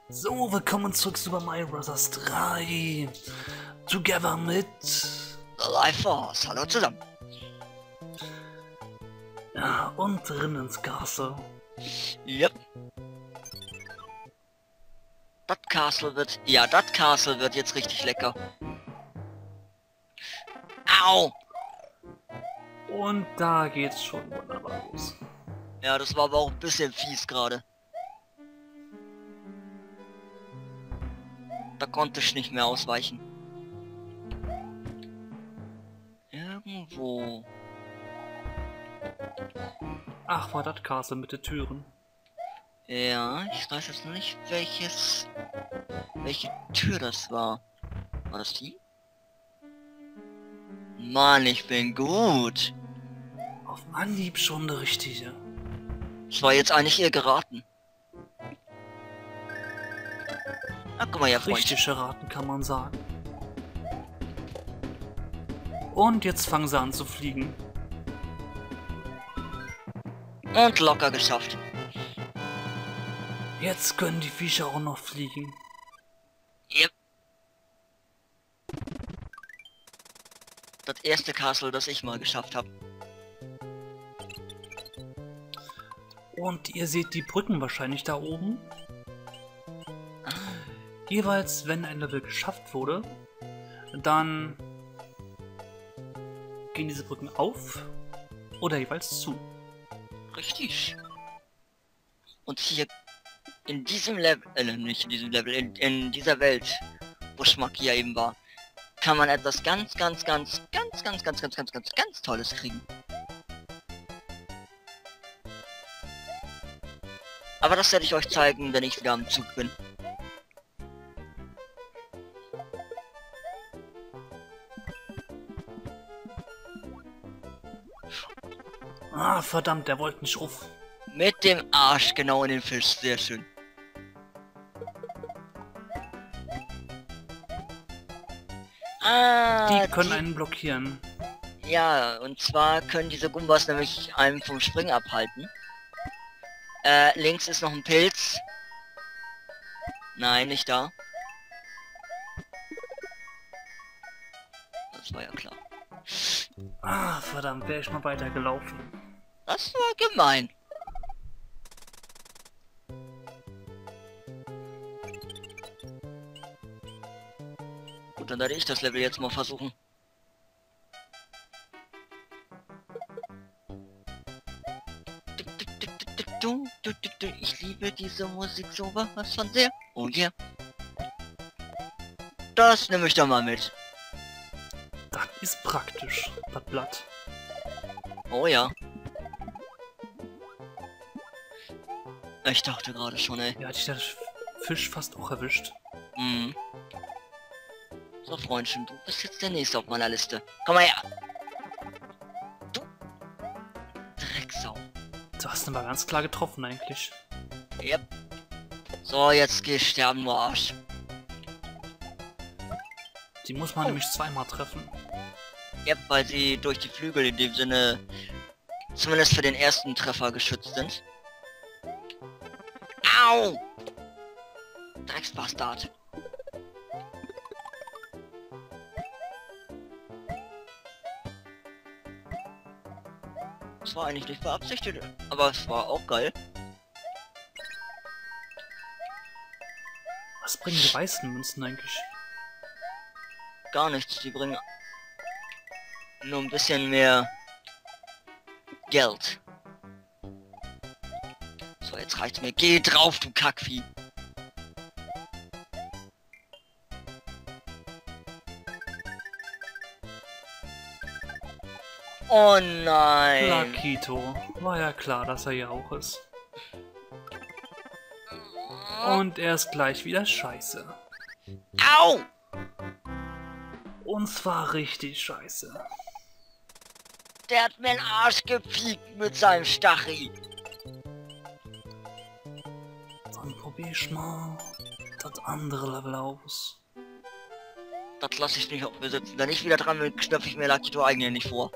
So, willkommen zurück zu Super Mario Bros. 3. Together mit... Life Force, hallo zusammen. Ja, und drin ins Castle. Yep. Das Castle wird... Ja, das Castle wird jetzt richtig lecker. Au! Und da geht's schon wunderbar los. Ja, das war aber auch ein bisschen fies gerade. Da konnte ich nicht mehr ausweichen. Irgendwo. Ach, war das Castle mit den Türen. Ja, ich weiß jetzt nicht, welche Tür das war. War das die? Mann, ich bin gut. Auf Anhieb schon eine richtige. Das war jetzt eigentlich ihr geraten. Na, guck mal, ja, Freund. Richtig erraten, kann man sagen. Und jetzt fangen sie an zu fliegen. Und locker geschafft. Jetzt können die Viecher auch noch fliegen. Yep. Das erste Castle, das ich mal geschafft habe. Und ihr seht die Brücken wahrscheinlich da oben. Jeweils, wenn ein Level geschafft wurde, dann gehen diese Brücken auf oder jeweils zu. Richtig. Und hier in diesem Level, nicht in diesem Level, in dieser Welt, wo Schmack ja eben war, kann man etwas ganz Tolles kriegen. Aber das werde ich euch zeigen, wenn ich wieder am Zug bin. Ah, verdammt, der wollte nicht ruf. Mit dem Arsch genau in den Fisch, sehr schön. Die können einen blockieren. Ja, und zwar können diese Gumbas nämlich einen vom Springen abhalten. Links ist noch ein Pilz. Nein, nicht da. Das war ja klar. Ah, verdammt, wäre ich mal weitergelaufen. Das war gemein. Gut, dann werde ich das Level jetzt mal versuchen. Ich liebe diese Musik sowas von sehr. Oh yeah. Das nehme ich dann mal mit. Das ist praktisch, das Blatt. Oh ja. Ich dachte gerade schon, ey. Ja, hat dich der Fisch fast auch erwischt. Mhm. So, Freundchen, du bist jetzt der Nächste auf meiner Liste. Komm mal her. Du Drecksau. Du hast ihn mal ganz klar getroffen eigentlich. Yep. So, jetzt geh sterben, du Arsch. Die muss man nämlich zweimal treffen. Yep, weil sie durch die Flügel in dem Sinne zumindest für den ersten Treffer geschützt sind. Au! Drecksbastard. Das war eigentlich nicht beabsichtigt, aber es war auch geil. Was bringen die weißen Münzen eigentlich? Gar nichts, die bringen nur ein bisschen mehr Geld. So, jetzt reicht's mir. Geh drauf, du Kackvieh. Oh nein. Lakito. War ja klar, dass er ja auch ist. Und er ist gleich wieder scheiße. Au! Und zwar richtig scheiße. Der hat mir den Arsch gepiekt mit seinem Stachel. Dann probier ich mal das andere Level aus. Das lasse ich nicht auf mir sitzen. Wenn ich wieder dran bin, knöpfe ich mir Lakito eigentlich nicht vor.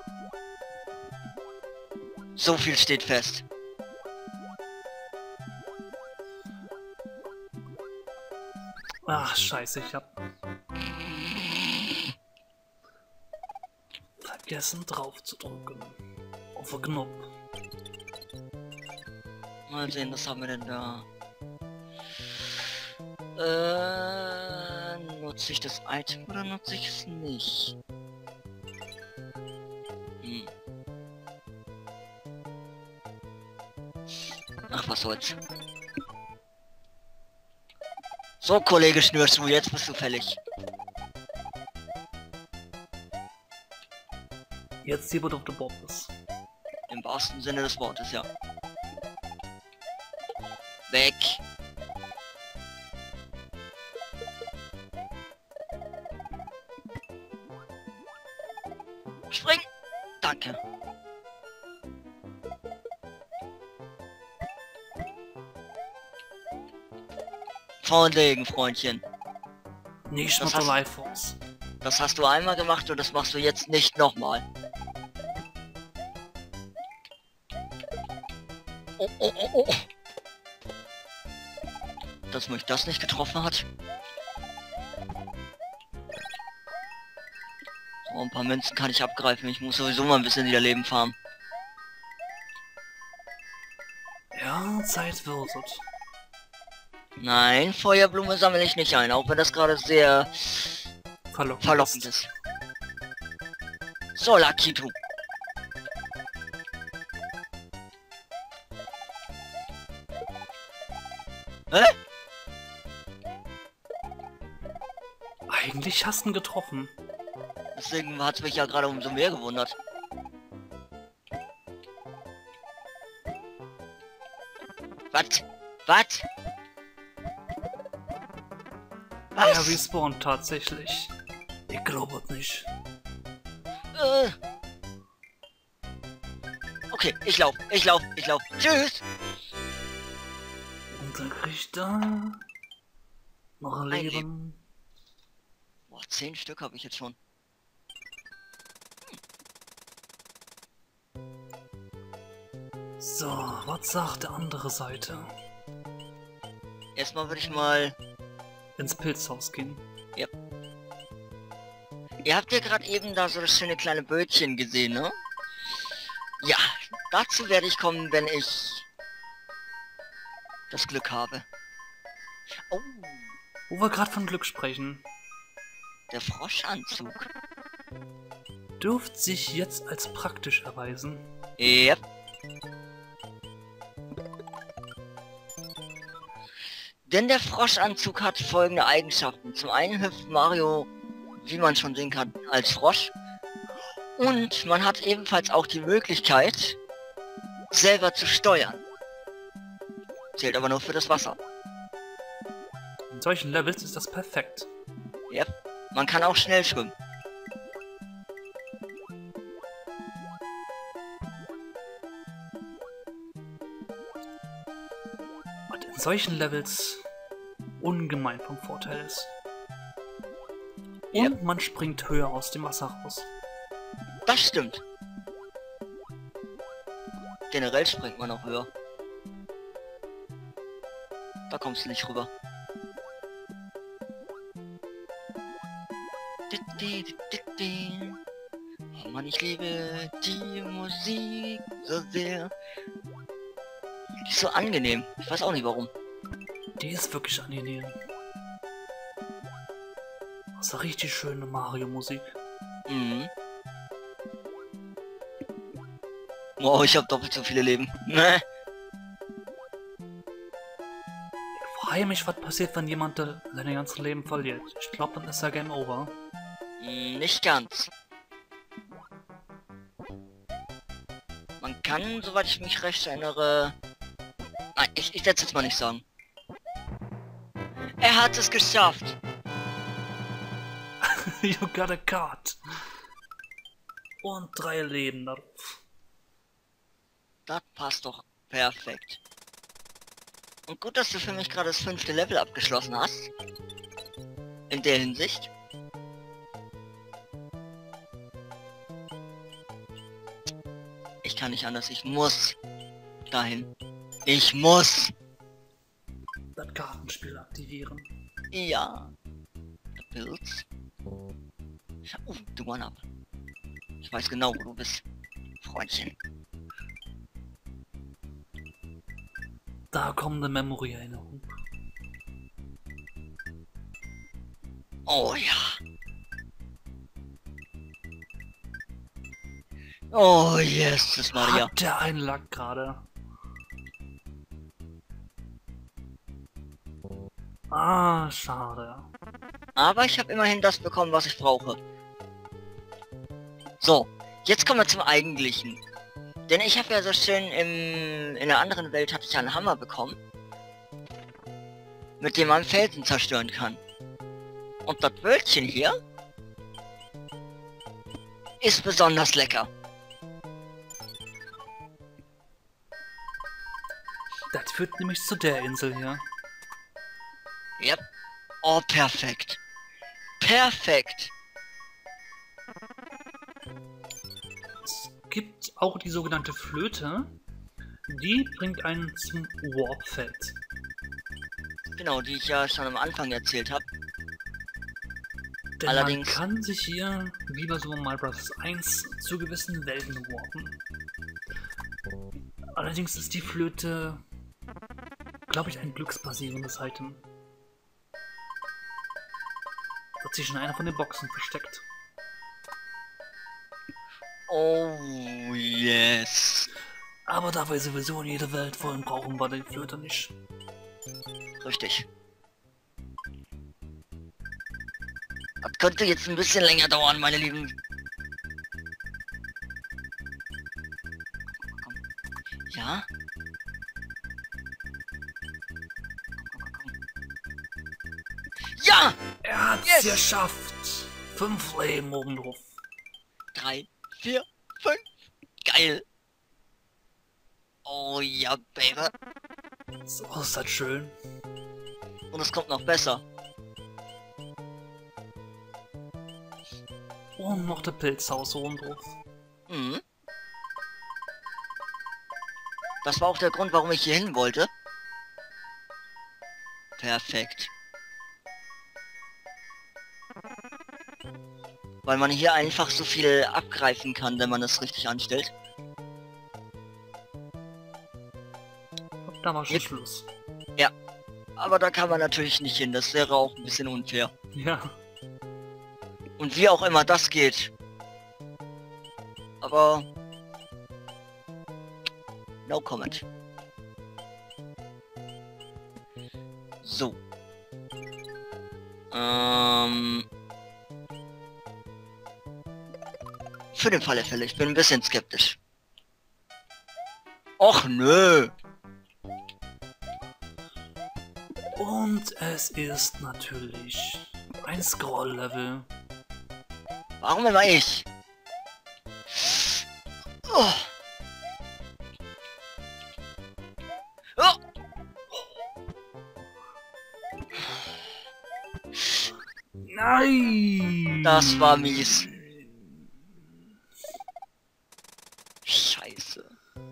So viel steht fest. Ach, scheiße, ich hab vergessen drauf zu drücken. Auf den Knopf. Mal sehen, was haben wir denn da? Nutze ich das Item oder nutze ich es nicht? Ach, was soll's. So, Kollege Schnürschuh, jetzt bist du fällig. Jetzt hier wird auf der Bob ist. Im wahrsten Sinne des Wortes, ja. Weg. Spring. Danke. Vorlegen, Freundchen. Nicht Das nur der hast- Life Force. Das hast du einmal gemacht und das machst du jetzt nicht nochmal. Oh, oh, oh, oh. Dass mich das nicht getroffen hat. So, ein paar Münzen kann ich abgreifen. Ich muss sowieso mal ein bisschen wieder Leben farmen. Ja, Zeit wird es. Nein, Feuerblume sammle ich nicht ein, auch wenn das gerade sehr verlockend ist. So, Lakitu. Hä? Eigentlich hast du ihn getroffen. Deswegen hat es mich ja gerade umso mehr gewundert. Was? Was? Er respawnt tatsächlich. Ich glaube es nicht. Äh. Okay, ich lauf. Tschüss! Und dann kriegt er noch ein Ein Leben. Boah, 10 Stück habe ich jetzt schon. So, was sagt der andere Seite? Erstmal würde ich mal... Ins Pilzhaus gehen. Ihr habt ja gerade eben da so das schöne kleine Bötchen gesehen, ne? Ja, dazu werde ich kommen, wenn ich das Glück habe. Oh, Wo wir gerade von Glück sprechen, der Froschanzug. dürfte sich jetzt als praktisch erweisen. Yep. Denn der Froschanzug hat folgende Eigenschaften. Zum einen hüpft Mario, wie man schon sehen kann, als Frosch. Und man hat ebenfalls auch die Möglichkeit, selber zu steuern. Zählt aber nur für das Wasser. In solchen Levels ist das perfekt. Yep. Man kann auch schnell schwimmen. Was in solchen Levels ungemein vom Vorteil ist. Und Yep. man springt höher aus dem Wasser raus. Das stimmt. Generell springt man auch höher. Da kommst du nicht rüber. Oh Mann, ich liebe die Musik so sehr. Die ist so angenehm. Ich weiß auch nicht warum. Die ist wirklich angenehm. Das ist eine richtig schöne Mario-Musik. Mhm. Wow, ich habe doppelt so viele Leben. Ne? Ich frage mich, was passiert, wenn jemand seine ganzen Leben verliert. Ich glaube, dann ist er Game Over. Nicht ganz. Man kann, soweit ich mich recht erinnere... Nein, ich werde es jetzt mal nicht sagen. Er hat es geschafft. You got a card. Und 3 Leben darauf. Das passt doch perfekt. Und gut, dass du für mich gerade das 5. Level abgeschlossen hast. In der Hinsicht. Ich kann nicht anders, ich muss dahin. Ich muss. Das Kartenspiel aktivieren. Ja. Pilz. Oh, du One-Up. Ich weiß genau, wo du bist. Freundchen. Da kommt eine Memory-Erinnerung. Oh ja. Oh Jesus Maria. Hat der einen Lack gerade? Ah, schade. Aber ich habe immerhin das bekommen, was ich brauche. So, jetzt kommen wir zum Eigentlichen. Denn ich habe ja so schön in der anderen Welt hatte ich ja einen Hammer bekommen. Mit dem man Felsen zerstören kann. Und das Wölkchen hier ist besonders lecker. Das führt nämlich zu der Insel hier. Yep. Oh, perfekt. Perfekt. Es gibt auch die sogenannte Flöte. Die bringt einen zum Warpfeld. Genau, die ich ja schon am Anfang erzählt habe. Denn Allerdings man kann sich hier, wie bei Super Mario Bros. 1, zu gewissen Welten warpen. Allerdings ist die Flöte, glaube ich, ein glücksbasierendes Item. Hat sich in einer von den Boxen versteckt. Oh, yes. Aber da wir sowieso in jede Welt wollen, brauchen wir die Flöte nicht. Richtig. Das könnte jetzt ein bisschen länger dauern, meine Lieben. Komm. Ja? Ja! Er hat's Yes! geschafft! 5 Leben oben drauf. 3, 4, 5. Geil. Oh ja, Baby. So ist das schön. Und es kommt noch besser. Und noch der Pilzhaus oben drauf. Mhm. Das war auch der Grund, warum ich hier hin wollte. Perfekt. Weil man hier einfach so viel abgreifen kann, wenn man es richtig anstellt. Da war schon Jetzt- Schluss. Ja. Aber da kann man natürlich nicht hin, das wäre auch ein bisschen unfair. Ja. Und wie auch immer das geht. Aber... No comment. So. Für den Fall der Fälle, ich bin ein bisschen skeptisch. Och nö. Und es ist natürlich ein Scroll-Level. Warum immer ich? Oh. Oh. Nein! Das war mies. Scheiße.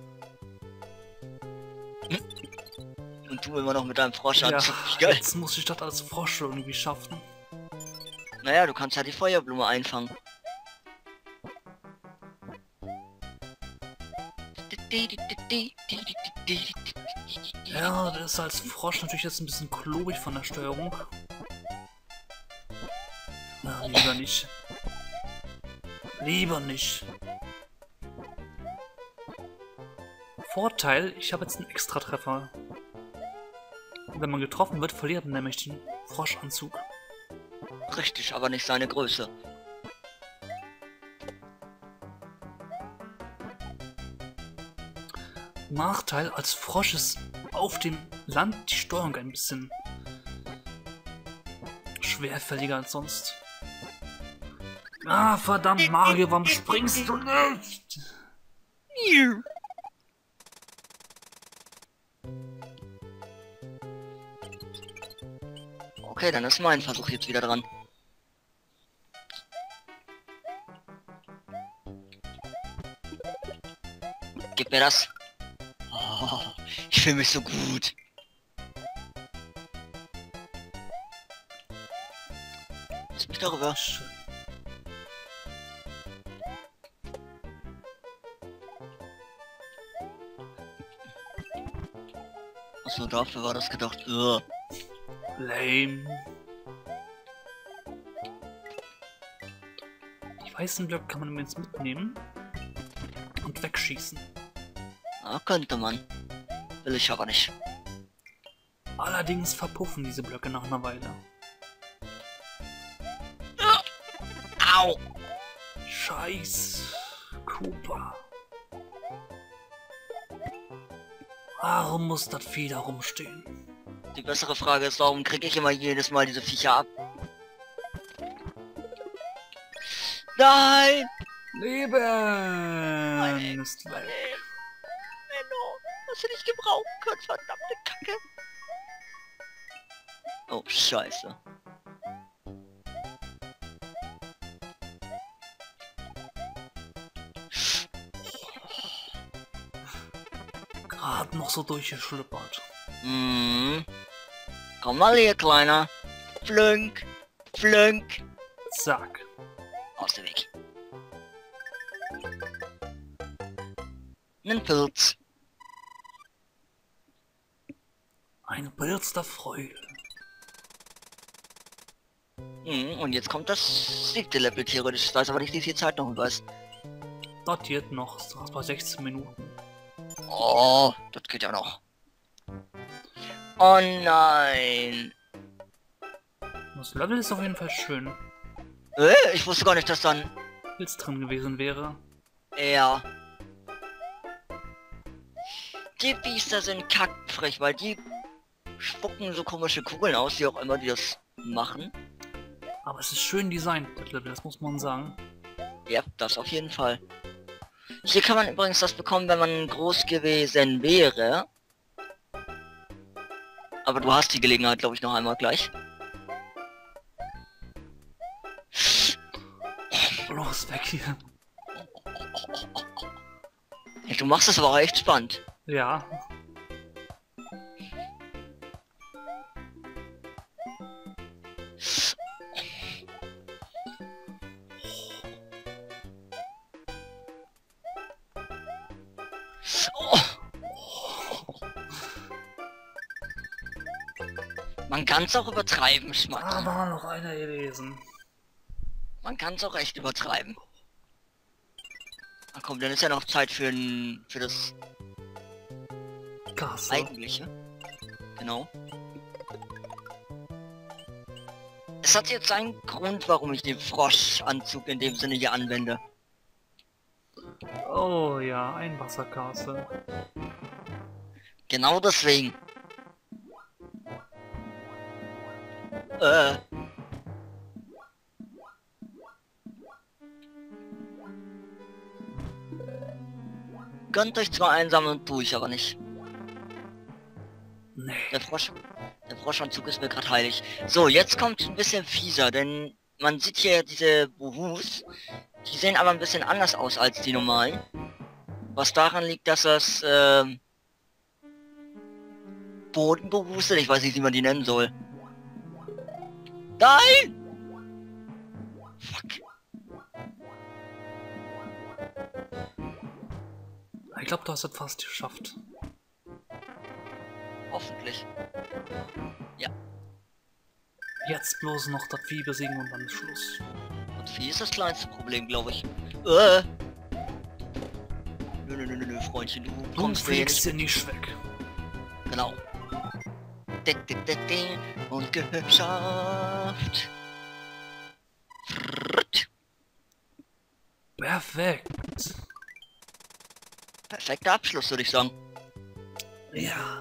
Und du immer noch mit deinem Frosch Ja, anzug. Geil. jetzt muss ich das als Frosch irgendwie schaffen. Naja, du kannst ja die Feuerblume einfangen. Ja, das ist als Frosch natürlich jetzt ein bisschen klobig von der Steuerung. Na, lieber nicht. Lieber nicht. Vorteil, ich habe jetzt einen Extra-Treffer. Wenn man getroffen wird, verliert man nämlich den Froschanzug. Richtig, aber nicht seine Größe. Nachteil, als Frosch ist auf dem Land die Steuerung ein bisschen schwerfälliger als sonst. Ah, verdammt, Mario, warum springst du nicht? Okay, dann ist mein Versuch jetzt wieder dran. Gib mir das. Oh, ich fühle mich so gut. Lass mich darüber. Schön. Achso, dafür war das gedacht. Lame. Die weißen Blöcke kann man jetzt mitnehmen und wegschießen. Ja, könnte man. Will ich aber nicht. Allerdings verpuffen diese Blöcke nach einer Weile. Au! Scheiß Koopa. Warum muss das Vieh da rumstehen? Die bessere Frage ist, warum kriege ich immer jedes Mal diese Viecher ab? Nein! Leben ist weg. Menno, was du nicht gebrauchen können, verdammte Kacke. Oh, scheiße. Gerade noch so durchgeschlüppert. Mhm. Komm mal hier, Kleiner. Flünk. Flünk. Zack. Aus dem Weg. Nen Pilz. Ein Pilz der Freude. Und jetzt kommt das 7. Level theoretisch. Ich weiß aber nicht, wie viel Zeit noch und was. Datiert noch. Du hast bei 16 Minuten. Oh, das geht ja noch. Oh nein. Das Level ist auf jeden Fall schön. Ich wusste gar nicht, dass dann... Pilz drin gewesen wäre. Ja. Die Biester sind kackfrech, weil die spucken so komische Kugeln aus, wie auch immer die das machen. Aber es ist schön designt, das Level, das muss man sagen. Ja, das auf jeden Fall. Hier kann man übrigens das bekommen, wenn man groß gewesen wäre. Aber du hast die Gelegenheit, glaube ich, noch einmal gleich. Los, weg hier. Ja, du machst es aber auch echt spannend. Ja. Oh. Man kann es auch übertreiben, Da Schmack. war noch einer gewesen. Man kann es auch echt übertreiben. Na komm, dann ist ja noch Zeit für das Gasse. Eigentliche. Genau. Es hat jetzt einen Grund, warum ich den Froschanzug in dem Sinne hier anwende. Oh ja, ein Wasserkastel. Genau deswegen. Gönnt euch zwar einsammeln, tue ich aber nicht. Nee. Der Froschanzug ist mir gerade heilig. So, jetzt kommt ein bisschen fieser, denn man sieht hier diese Buhus. Die sehen aber ein bisschen anders aus als die normalen. Was daran liegt, dass das Bodenbuhus sind. Ich weiß nicht, wie man die nennen soll. Nein! Fuck. Ich glaube, du hast es fast geschafft. Hoffentlich. Ja. Jetzt bloß noch das Vieh besiegen und dann ist Schluss. Und Vieh ist das kleinste Problem, glaube ich. Nö, Freundchen, du Du kommst mir hier fliegst nicht. hier nicht weg. Genau. Und geschafft. Perfekt. Perfekter Abschluss, würde ich sagen. Ja.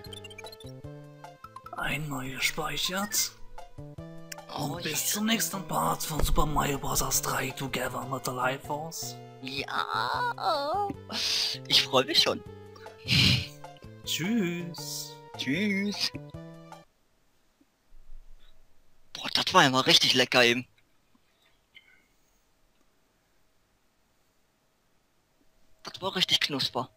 Einmal gespeichert. Oh, Und bis zum nächsten Part von Super Mario Bros. 3 Together mit der Life Force. ja. Ich freue mich schon. Tschüss. Tschüss. Boah, das war ja mal richtig lecker eben. Das war richtig knusper.